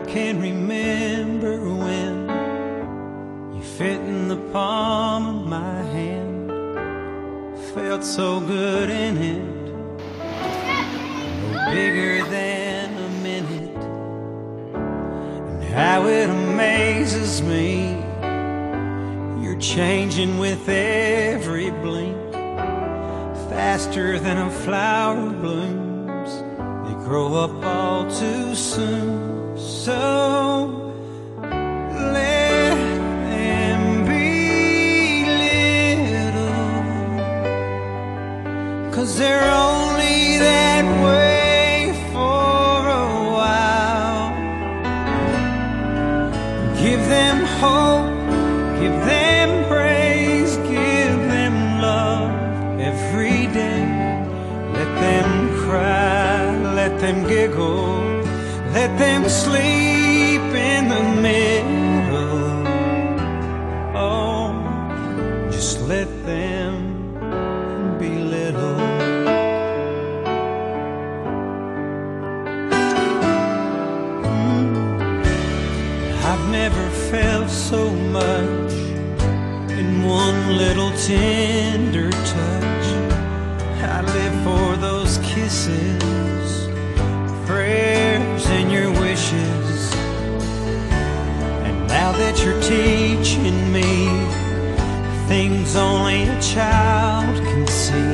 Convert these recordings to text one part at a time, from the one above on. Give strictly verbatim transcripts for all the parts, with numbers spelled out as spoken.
can remember when you fit in the palm of my hand. Felt so good in it, no bigger than a minute. And how it amazes me, you're changing with every blink, faster than a flower blooms. They grow up all too soon. So let them be little, 'cause they're only that way for a while. Give them hope, give them praise, give them love every day. Let them cry, let them giggle, let them sleep in the middle. Oh, just let them be little. Mm. I've never felt so much in one little tender touch. I live for those kisses, prayers and your wishes. And now that you're teaching me things only a child can see,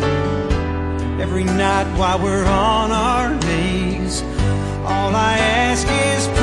every night while we're on our knees, all I ask is